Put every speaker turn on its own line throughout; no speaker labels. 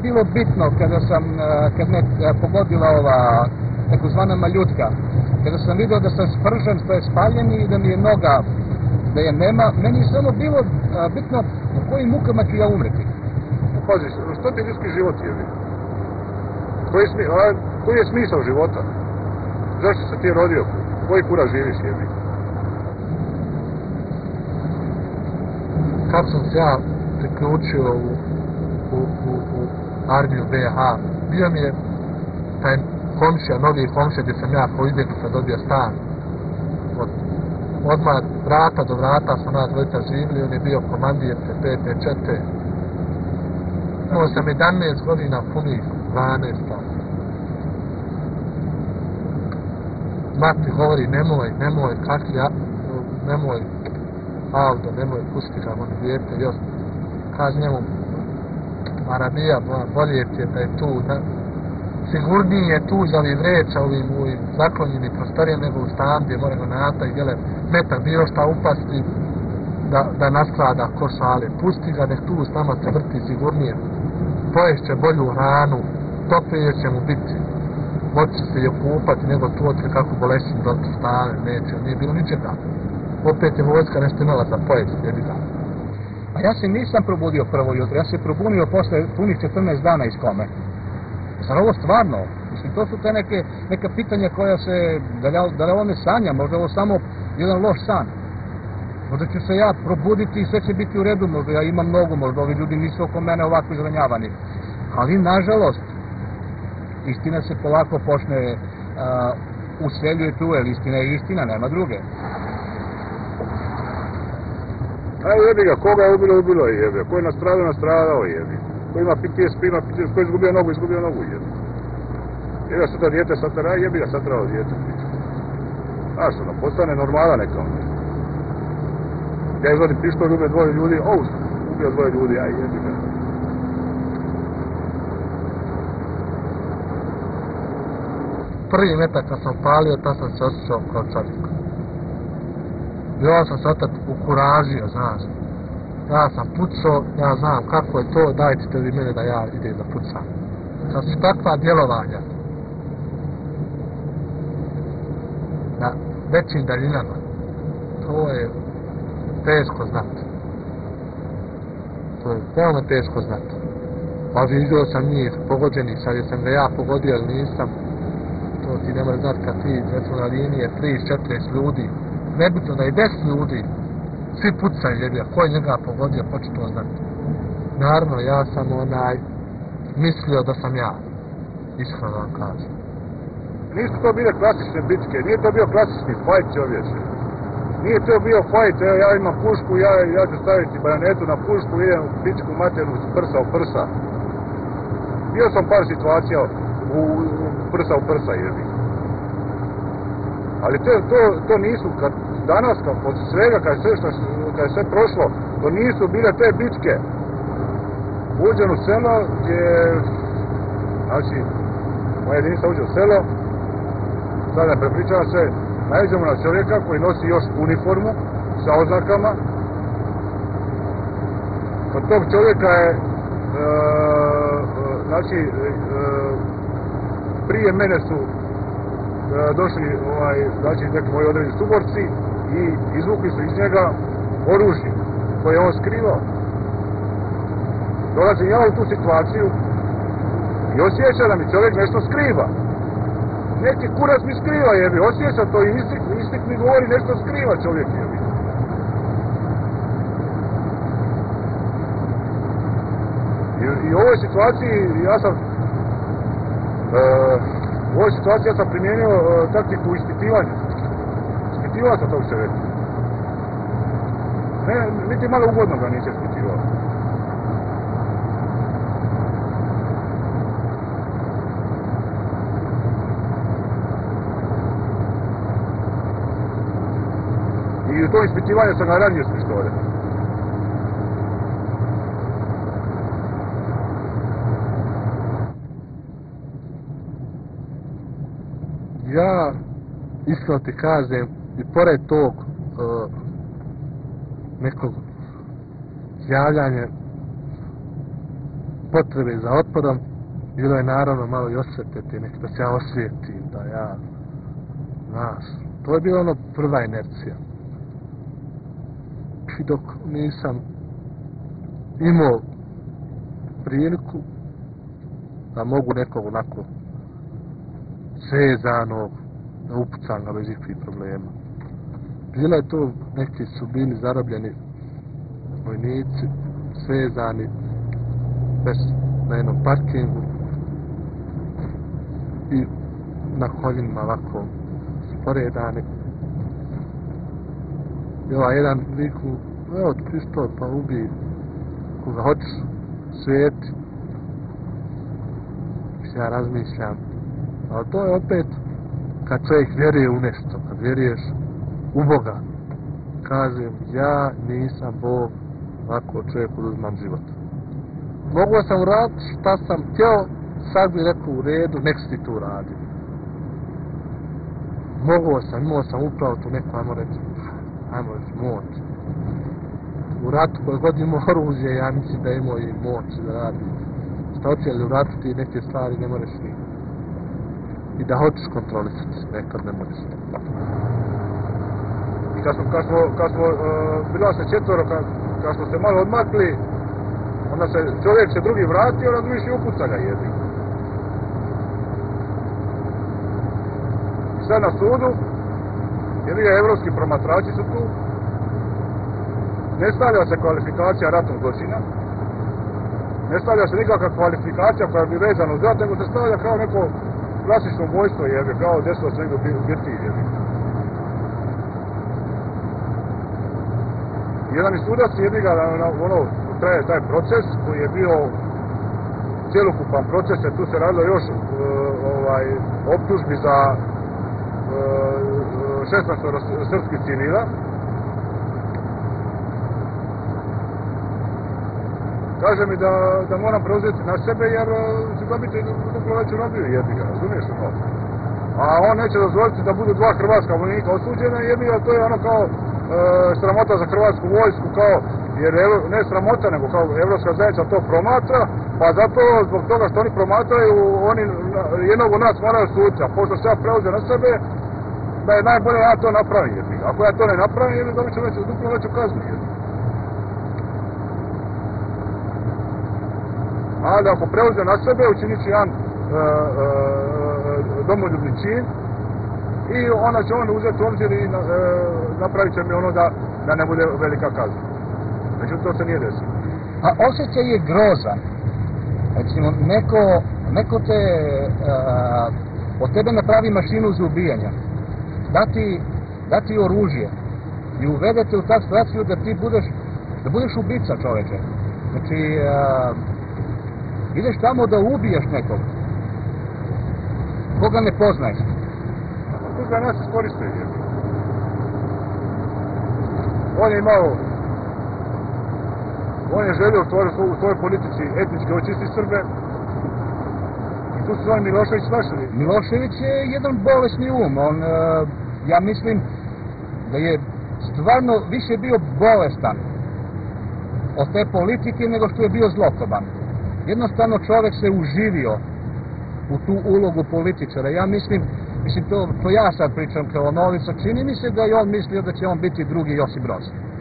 bilo bitno kad me pogodila ova takozvana maljutka. Kada sam vidio da sam spržen, to je spaljen i da mi je noga, da je nema, meni je samo bilo bitno u kojim mukama ću ja umreti.
Pazi, što ti ljudski život je? Koji je smisao života? Zašto se ti rodio? Koji kura živiš jebi?
Kad sam se ja priključio u armiju BiH, bio mi je taj komšija, novi komšija gdje sam ja po izbjeglica dobio stan. Odmah vrata do vrata smo nas dvojica živjeli, on je bio komandir pete čete. Imao sam 11 godina punih 12. Mati govori, nemoj, nemoj, Aldo, nemoj, pusti ga, on dijete, još. Kaži njemu, Arabija, bolje ti je da je tu, sigurniji je tu za ovih vreća, ovim zaklonjeni prostorije nego u stan gdje mora granata i gele metak bilo šta upasti da nasklada košale. Pusti ga, nek tu s nama se vrti sigurnije. Poješće bolju hranu, toplije će mu biti. Moći se je kupati nego tu otkri kako bolesni do stane, neće, nije bilo ničega. Opet je vojska nešto imala za pojesti, jebi ga.
A ja se nisam probudio prvo jutro, ja se probudio posle punih 14 dana iz kome. Zar ovo stvarno? Mislim, to su te neka pitanja koja se, da li ovo ne sanja, možda ovo samo jedan loš san. Možda ću se ja probuditi i sve će biti u redu, možda ja imam mnogo, možda ovi ljudi nisu oko mene ovako izranjavani. Ali, nažalost, istina se polako počne useljuje tu, jer istina je istina, nema druge.
Aj jebi ga, koga je ubilo je jebi, ko je nastradao jebi. Ko ima PTSD, ko je izgubio nogu jebi. Jebi ga sutra dijete satara, jebi ga satrao dijete. Znaš što, postane normala neka. Ja izvadim pištolj, ubio dvoje ljudi, ubio dvoje ljudi, aj jebi ga.
Prvi metak kad sam palio, tad sam se osjećao kao čovjek. Ja sam se otak ukuražio, znaš. Ja sam pucao, ja znam kako je to, dajte vi mene da ja idem da pucam. Kad su takva djelovanja na većim daljinama, to je teško znati. To je veoma teško znati. Pa vidio sam njih pogođenih, sad jesam ga ja pogodio ili nisam, to ti ne može znati kad ti, recimo na liniji je 30-40 ljudi, nebitno da je 10 ljudi, svi pucaju jebi, ko je njega pogodio, ko će to znati. Naravno, ja sam mislio da sam ja, iskreno vam kažem.
Nisu to bile klasične bitke, nije to bio klasični fajt čovječe. Nije to bio fajt, evo ja imam pušku, ja ću staviti bajonetu na pušku, idem u pičku materinu prsa u prsa. Bio sam par situacija u prsa jebi. Ali to nisu, danas od svega, kad je sve prošlo, to nisu bile te bitke. Uđem u selo gdje, znači, moja jedinica uđe u selo, sad ne prepričava se, naiđemo na čovjeka koji nosi još uniformu sa oznakama. Kod tog čovjeka je, znači, prije mene su došli znači neki moji određeni suborci i izvukli su iz njega oružje koje je on skrivao. Dolazim ja u tu situaciju i osjećam da mi čovjek nešto skriva. Neki kurac mi skriva jebi, osjećam to i instinkt mi govori nešto skriva čovjek jebi. I u ovoj situaciji ja sam primijenio taktiku ispitivanja. Ispitivao sam tog čovjeka. Ne, niti malo ugodno ga nisam ispitivao. I u tom ispitivanju sam ga ranio s pištoljem.
Ja, iskreno ti kažem, i pored tog nekog javljanja potrebe za otporom, bilo je naravno malo i osvetiti, nek da se ja osvijetim, da ja, znaš, to je bilo ono prva inercija. I dok nisam imao priliku da mogu nekog onako svezanog, da upucam ga bez ikakvih problema. Bilo je to, neki su bili zarobljeni vojnici, svezani, na jednom parkingu i na koljenima ovako sporedani. I ovaj jedan viku, evo ti pištol pa ubij koga hoćeš svijeti. Ja razmišljam, ali to je opet kad čovjek vjeruje u nešto, kad vjeruješ u Boga. Kažem, ja nisam Bog, ovako čovjek oduzmam život. Mogu sam uraditi šta sam htio, sad bi rekao u redu, nek si ti tu radi. Imao sam upravo tu neku, ajmo reći, moć. U ratu koje god imao oružje, ja mislim da imao i moć da radi. Šta hoće li u ratu ti neke stvari ne možeš ni. I da hoćeš kontrolisati, nekad ne možeš.
I kad smo bila se četvoro, kad smo se malo odmakli, onda se čovjek se drugi vratio, onda drugi se upuca ga jedi. I sad na sudu, jer je evropski promatrači su tu, ne stavlja se kvalifikacija ratnog zločina, ne stavlja se nikakva kvalifikacija koja bi vezana uz rat, nego se stavlja kao neko klasično vojstvo jebe, kao desilo se negdje u birtiji jebe. Jedan iz sudac jebi ga, traje taj proces koji je bio cjelokupan proces, jer tu se radilo još optužbi za 16 srpskih civila. Kaže mi da moram preuzeti na sebe jer ću dobiti duplo veću robiju jebiga, razumiješ ono? A on neće dozvoliti da budu dva hrvatska vojnika osuđena jebiga, to je ono kao sramota za hrvatsku vojsku, kao, jer ne sramota nego kao Evropska zajednica to promatra, pa zato zbog toga što oni promatraju, oni jednog od nas moraju suditi, a pošto se ja preuzeo na sebe, da je najbolje ja to napravim jebiga. Ako ja to ne napravim jebiga, dobit ću duplo veću kaznu jebiga. Ali ako preuzme na sebe, učinit će jedan domoljubni čin i onda će on uzeti u obzir i napravit će mi ono da ne bude velika kazna. Međutim, to se nije desilo.
A osjećaj je grozan. Recimo, neko te od tebe napravi mašinu za ubijanja. Dati oružje i uvedete u takvu situaciju da budeš ubica čoveče. Znači, ideš tamo da ubiješ nekog koga ne poznaješ.
Tu ga nas iskoristuje. On je želio u svojoj politici etnički očisti Srbe i tu su oni Milošević našli.
Milošević je jedan bolesni um. Ja mislim da je stvarno više bio bolestan od te politike nego što je bio zlokoban. Jednostavno čovjek se uživio u tu ulogu političara. Ja mislim to ja sad pričam kao novica, čini mi se da je on mislio da će on biti drugi Josip Broz.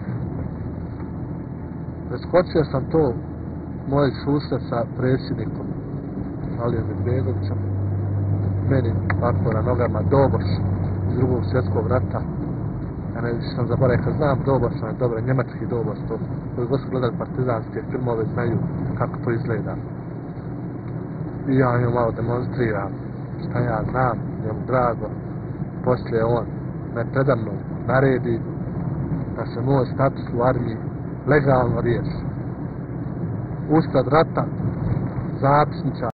Preskočio sam to moj susret sa predsjednikom Alijom Medvedovićem, meni tako na nogama Doboš iz Drugog svjetskog rata. Ja ne sam zaboravio, kad znam Doboš, on je dobro, njemački Doboš, to koji god su gledali partizanske filmove znaju kako to izgleda. I ja njemu malo demonstriram šta ja znam, njemu drago. Poslije on me predamno naredi da se moj status u armiji legalno riješi. Usred rata zapisničar